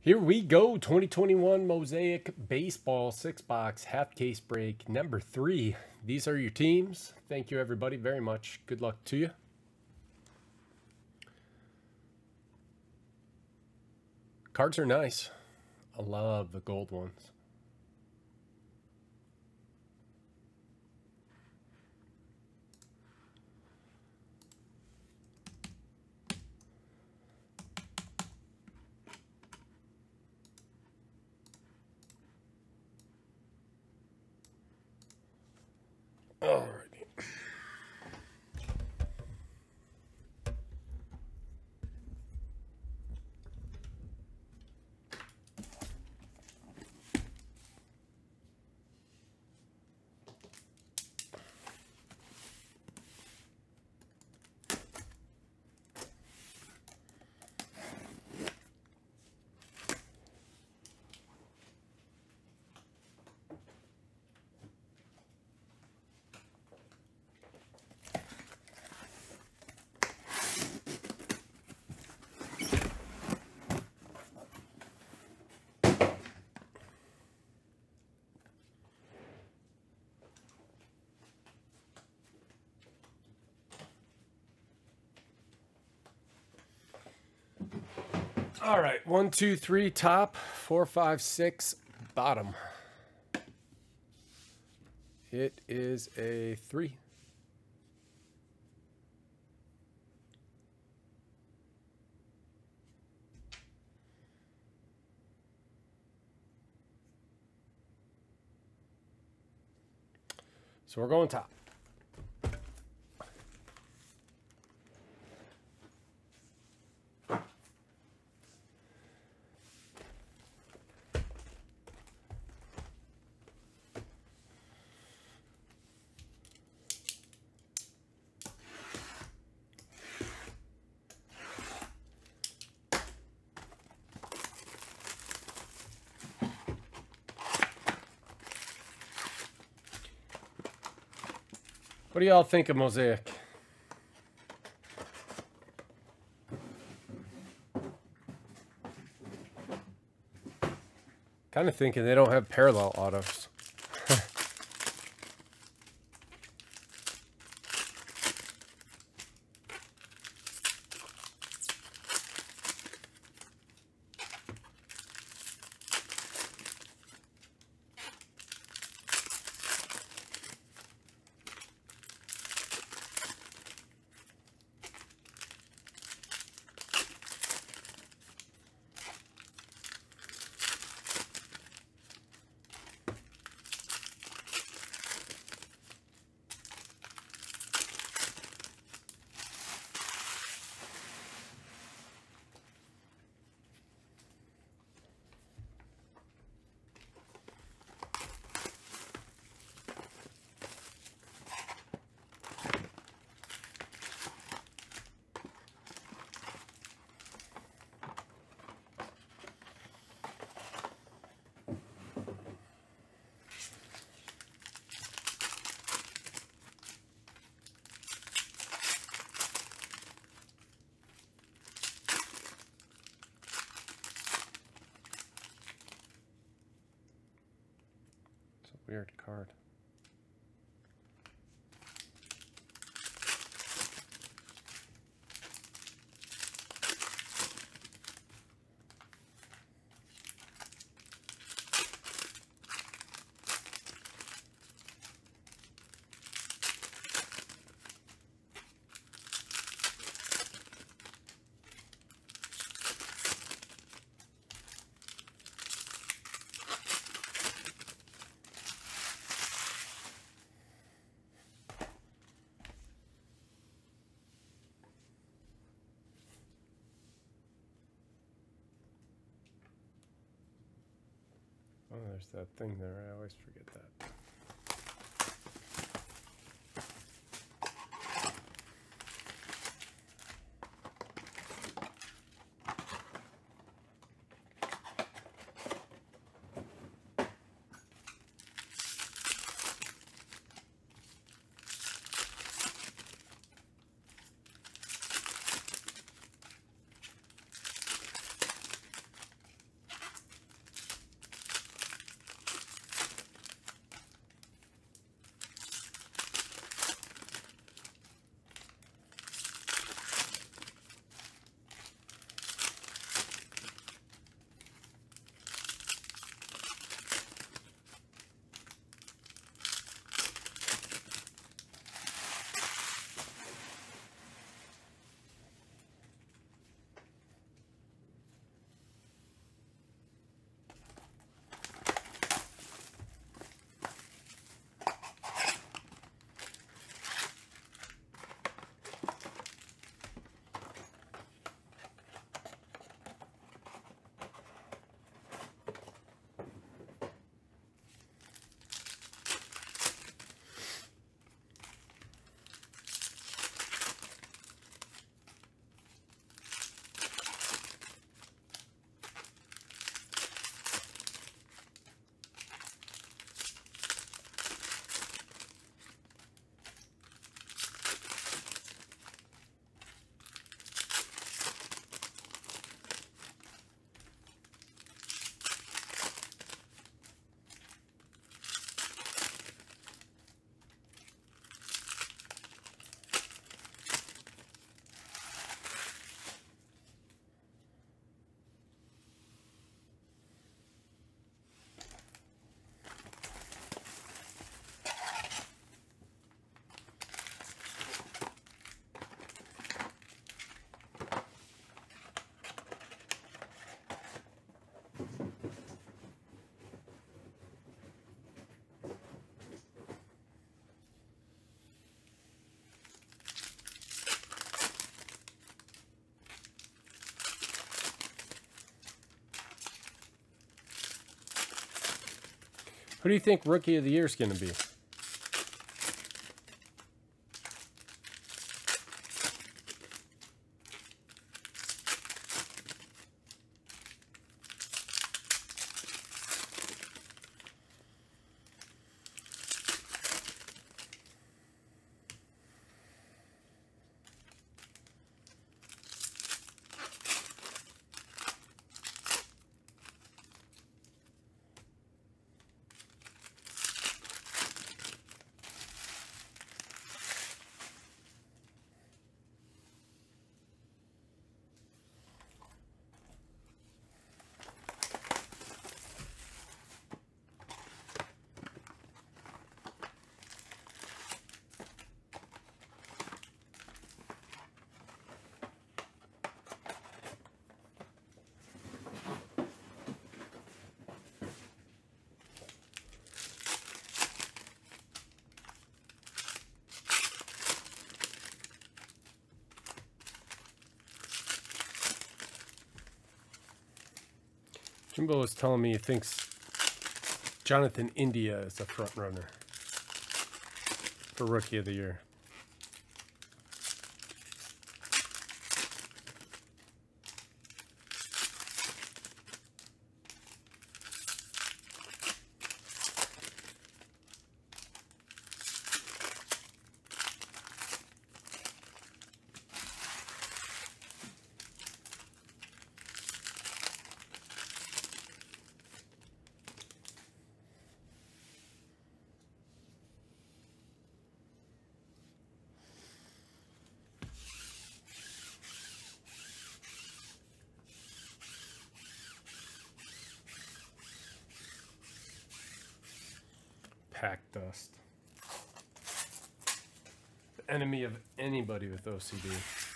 Here we go, 2021 Mosaic Baseball 6-box half case break number 3. These are your teams. Thank you everybody very much. Good luck to you. Cards are nice. I love the gold ones. Alrighty. All right, 1, 2, 3 top, 4, 5, 6 bottom. It is a 3. So we're going top. What do y'all think of Mosaic? Kind of thinking they don't have parallel autos. Weird card. Oh, there's that thing there. I always forget that. Who do you think Rookie of the Year is going to be? Jimbo was telling me he thinks Jonathan India is the front runner for Rookie of the Year. Pack dust. The enemy of anybody with OCD.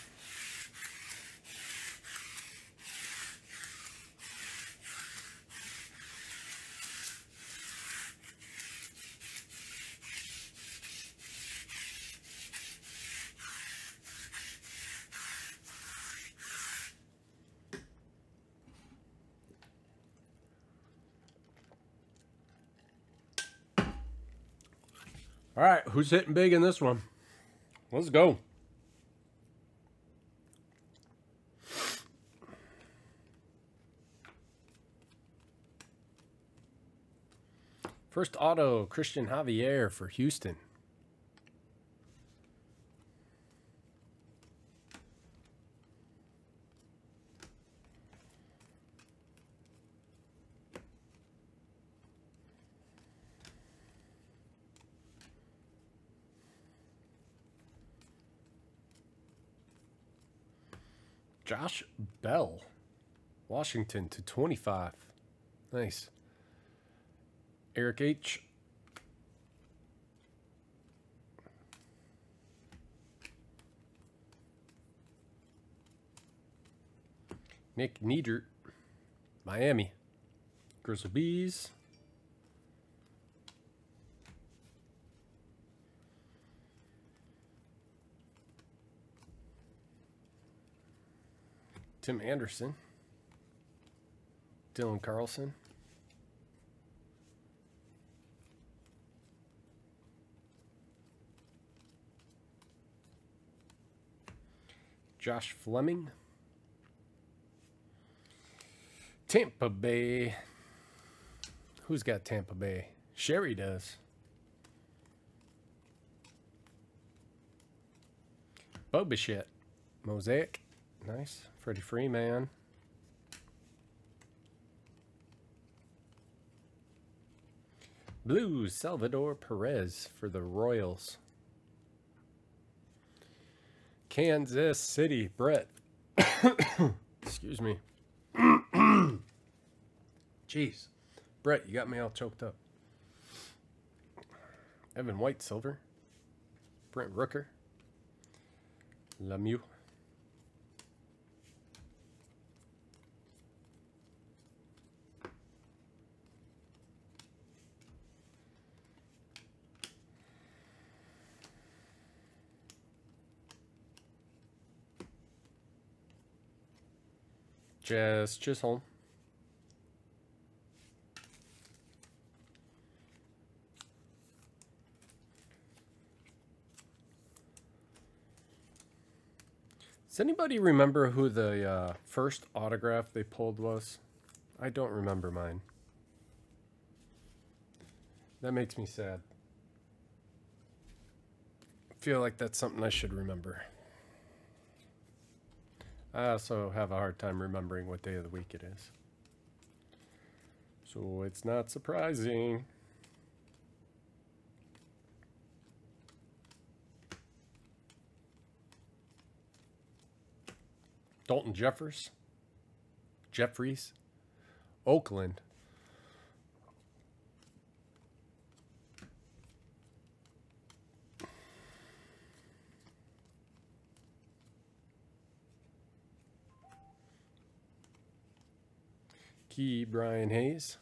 All right, who's hitting big in this one? Let's go. First auto, Christian Javier for Houston. Josh Bell, Washington /25. Nice. Eric H. Nick Niedert, Miami. Grizzly Bees. Tim Anderson. Dylan Carlson. Josh Fleming. Tampa Bay. Who's got Tampa Bay? Sherry does. Bo Bichette. Mosaic. Nice. Freddie Freeman. Blues, Salvador Perez for the Royals. Kansas City, Brett. Excuse me. Jeez. Brett, you got me all choked up. Evan White, silver. Brent Rooker. Lemieux. Jazz Chisholm. Does anybody remember who the first autograph they pulled was? I don't remember mine. That makes me sad. I feel like that's something I should remember. I also have a hard time remembering what day of the week it is. So it's not surprising. Dalton Jeffries, Oakland. Key Brian Hayes.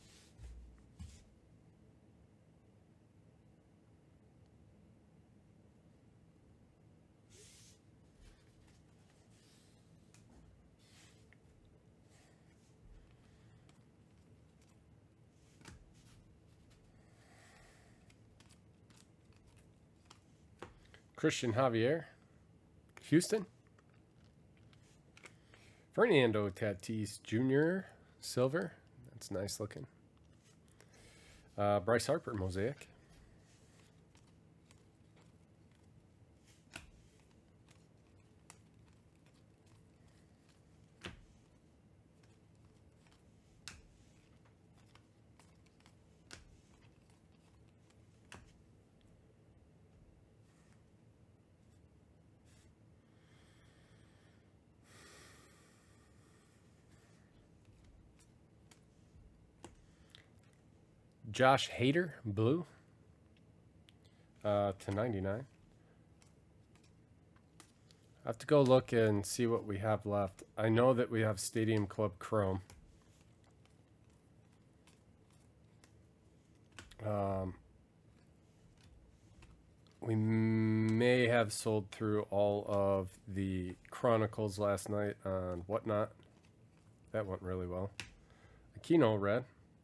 Christian Javier, Houston. Fernando Tatis Jr., silver. That's nice looking. Bryce Harper, Mosaic. Josh Hader, blue, to 99. I have to go look and see what we have left. I know that we have Stadium Club Chrome. We may have sold through all of the Chronicles last night on Whatnot. That went really well. Aquino red.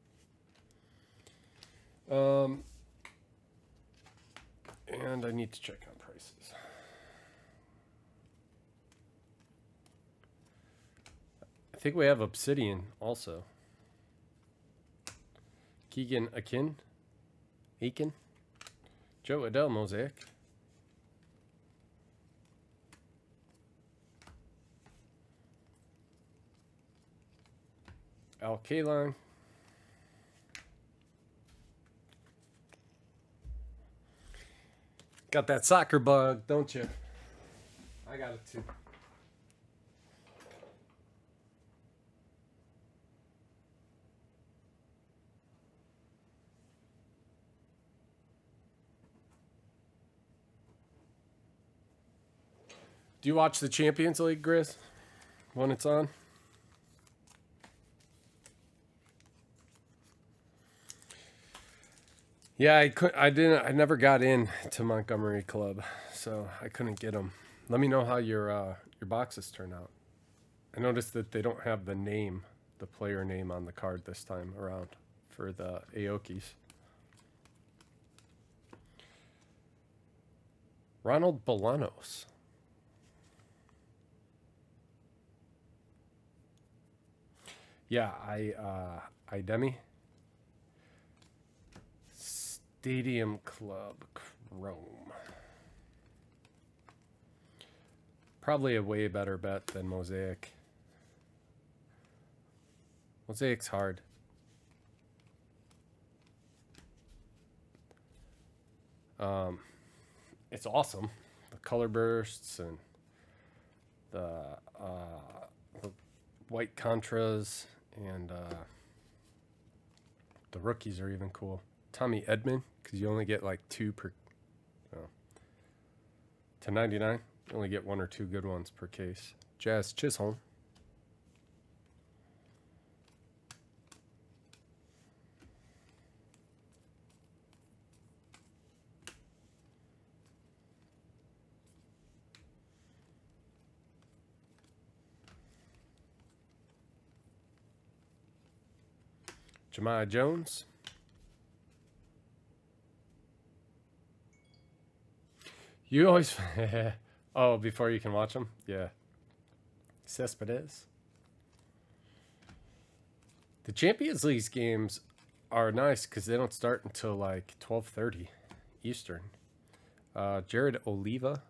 And I need to check on prices. I think we have Obsidian also. Keegan Aiken. Joe Adele Mosaic. Al Kaline. Got that soccer bug, don't you? I got it too. Do you watch the Champions League, Grizz, when it's on? Yeah, I never got in to Montgomery Club, so I couldn't get them. Let me know how your boxes turn out. I noticed that they don't have the name, the player name on the card this time around for the Aokis. Ronald Bolanos. Yeah, Idemi. Stadium Club Chrome. Probably a way better bet than Mosaic. Mosaic's hard. It's awesome. The color bursts and the white contras and the rookies are even cool. Tommy Edman, because you only get like 2 per. Oh. To 99, you only get 1 or 2 good ones per case. Jazz Chisholm. Jemiah Jones. You always... Oh, before you can watch them? Yeah. Cespedes. The Champions League games are nice because they don't start until like 12:30 Eastern. Jared Oliva.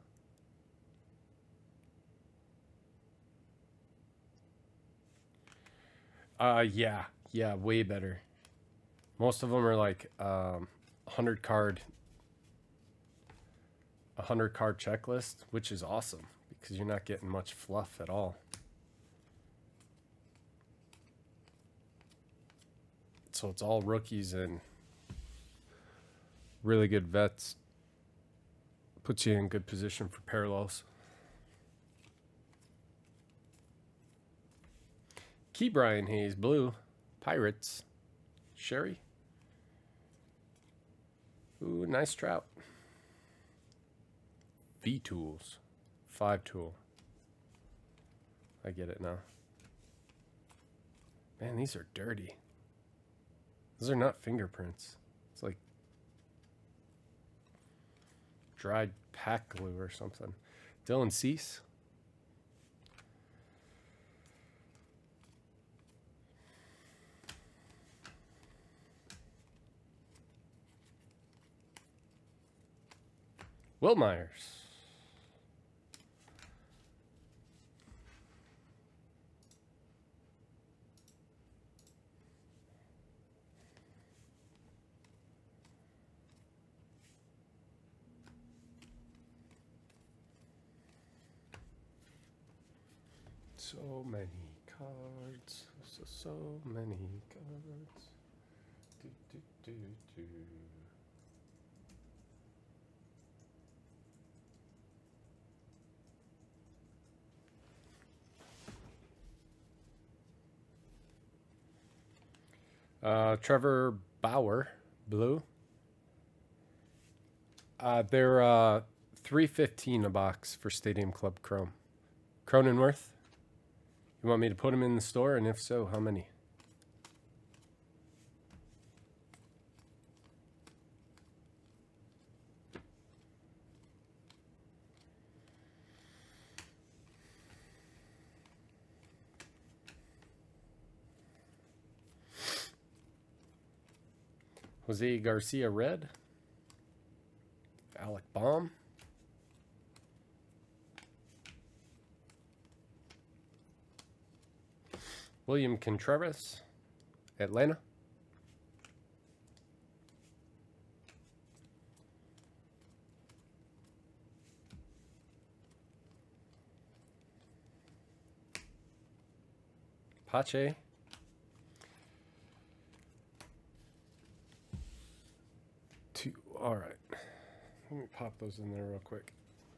Yeah, way better. Most of them are like 100 card checklist, which is awesome because you're not getting much fluff at all. So it's all rookies and really good vets. Puts you in good position for parallels. Key Brian Hayes, blue. Pirates. Sherry. Ooh, nice Trout. V-Tools. 5-tool. I get it now. Man, these are dirty. Those are not fingerprints. It's like dried pack glue or something. Dylan Cease. Will Myers. So many cards. So many cards. Do, do, do, do. Trevor Bauer, blue. They're $3.15 a box for Stadium Club Chrome. Cronenworth. You want me to put them in the store, and if so, how many? Jose Garcia, red. Alec Baum. William Contreras, Atlanta. Pache. Two. All right. Let me pop those in there real quick.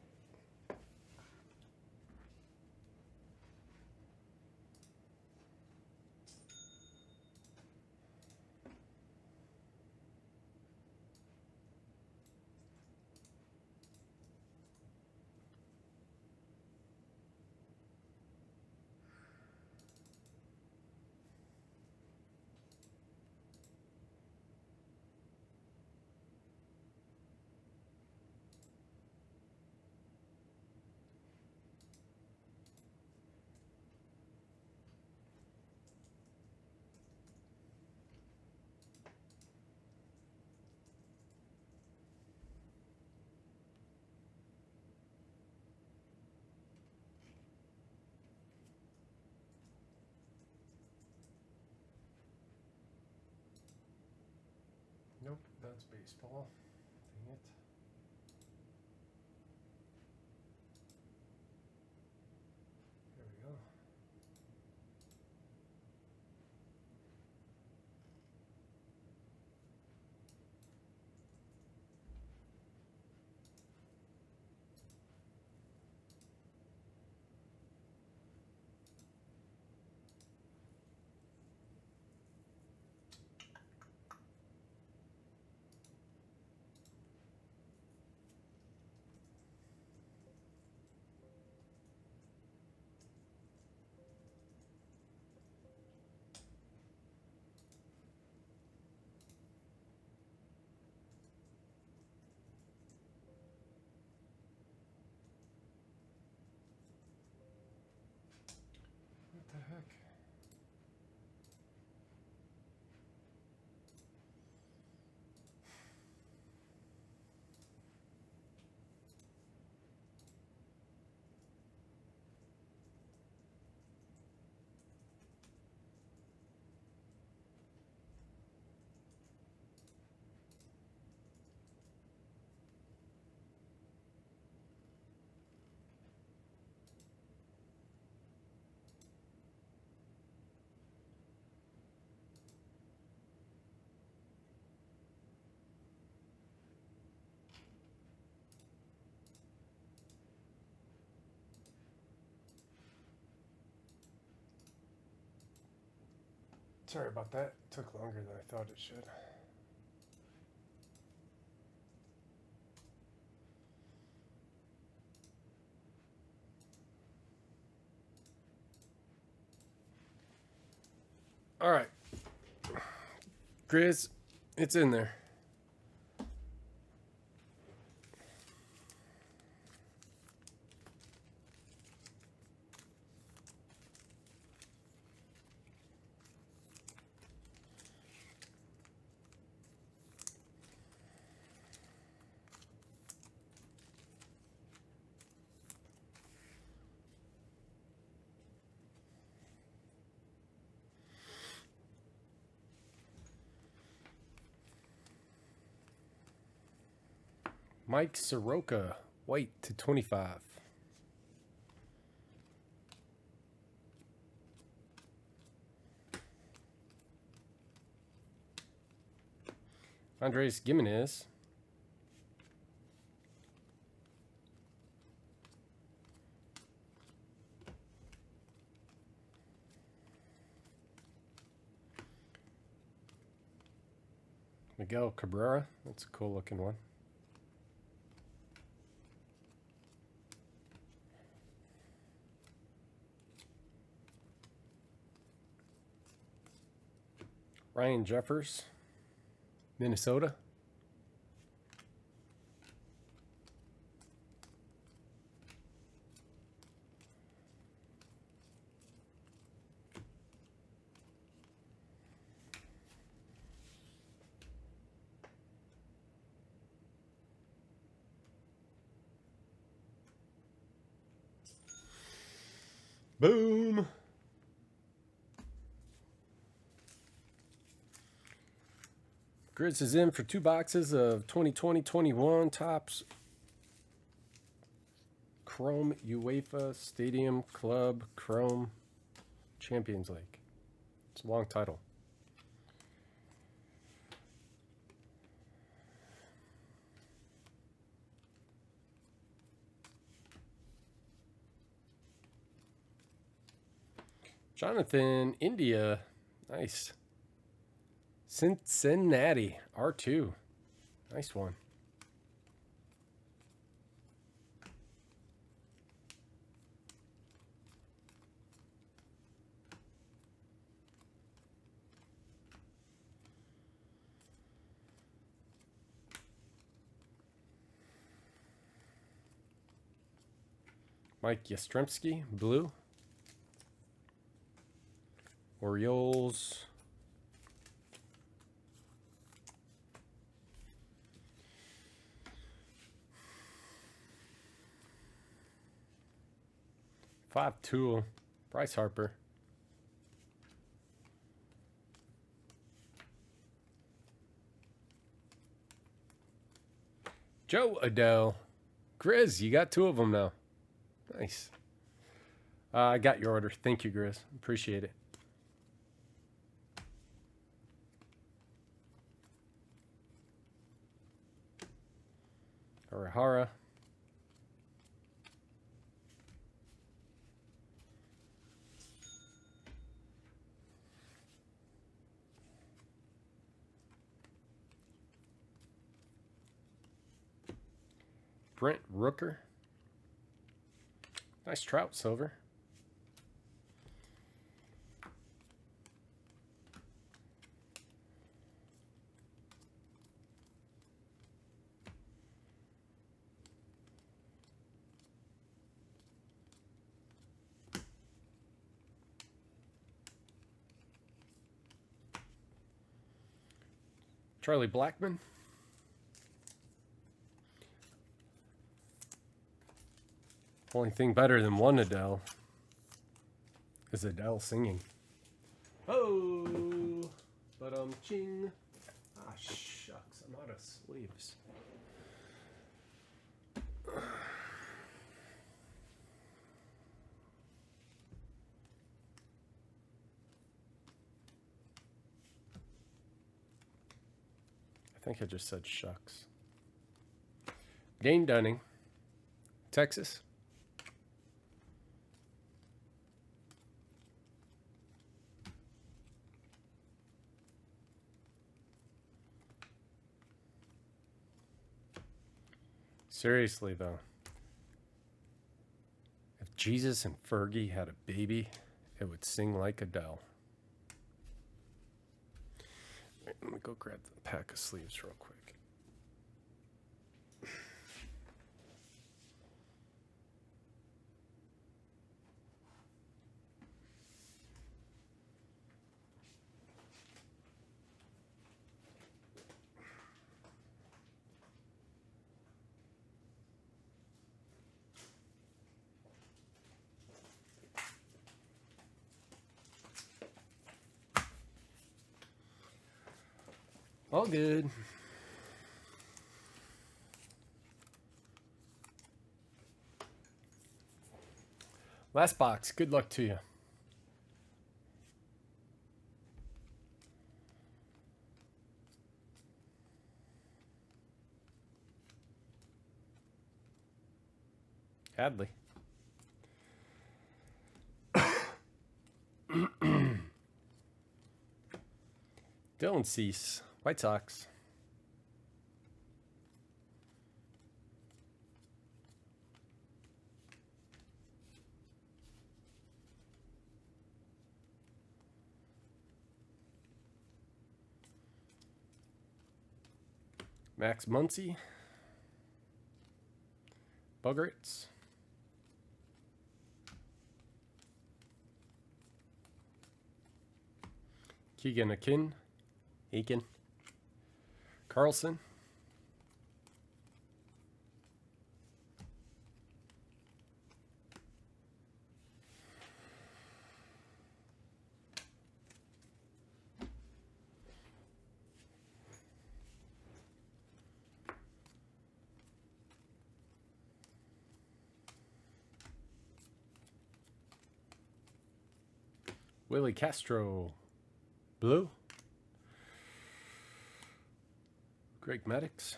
Nope, that's baseball. Dang it. There we go. heck? Sorry about that. It took longer than I thought it should. All right. Grizz, it's in there. Mike Soroka, white /25. Andres Gimenez. Miguel Cabrera. That's a cool looking one. Ryan Jeffers, Minnesota. Boom. Grizz is in for 2 boxes of 2020-21 Topps Chrome UEFA Stadium Club Chrome Champions League. It's a long title. Jonathan, India. Nice. Cincinnati, R2. Nice one. Mike Yastrzemski, blue. Orioles. Five tool. Bryce Harper. Joe Adele. Grizz, you got 2 of them now. Nice. I got your order. Thank you, Grizz. Appreciate it. Arihara. Brent Rooker. Nice Trout silver. Charlie Blackmon. Only thing better than one Adele is Adele singing. Oh, but ching. Ah, shucks, I'm out of sleeves. I think I just said shucks. Dane Dunning, Texas. Seriously, though, if Jesus and Fergie had a baby, it would sing like Adele. Wait, let me go grab the pack of sleeves real quick. All good. Last box. Good luck to you. Hadley. Dylan Cease, White Sox. Max Muncy, Bogarts. Keegan Aiken, Carlson. Willie Castro, blue. Greg Maddux.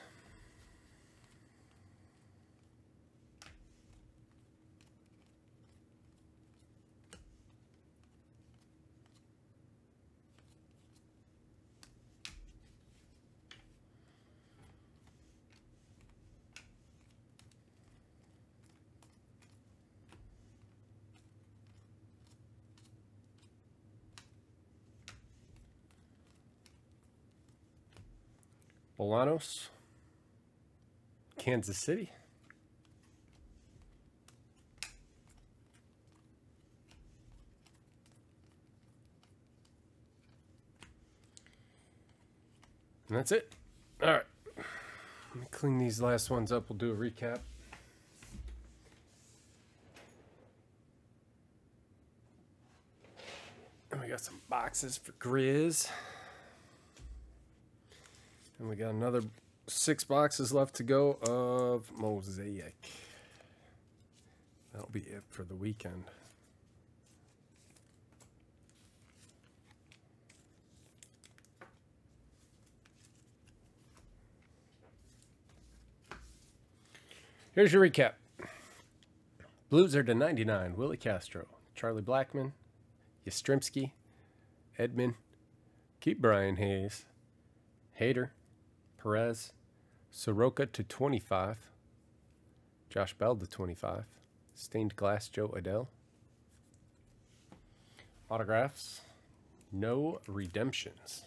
Bolanos, Kansas City. And that's it. All right. Let me clean these last ones up. We'll do a recap. And we got some boxes for Grizz. And we got another 6 boxes left to go of Mosaic. That'll be it for the weekend. Here's your recap. Blues are to 99. Willie Castro, Charlie Blackmon, Yastrzemski, Edman, keep Brian Hayes, Hader, Perez, Soroka to 25, Josh Bell to 25, Stained Glass Joe Adele. Autographs, no redemptions.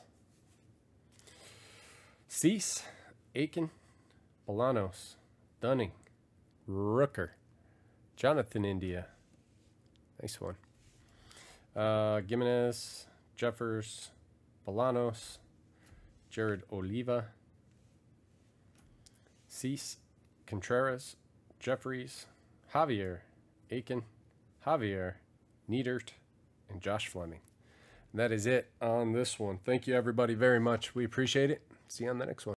Cease, Aiken, Bolanos, Dunning, Rooker, Jonathan India. Nice one. Gimenez, Jeffers, Bolanos, Jared Oliva, Cease, Contreras, Jeffries, Javier, Aiken, Javier, Niedert, and Josh Fleming. And that is it on this one. Thank you, everybody, very much. We appreciate it. See you on the next one.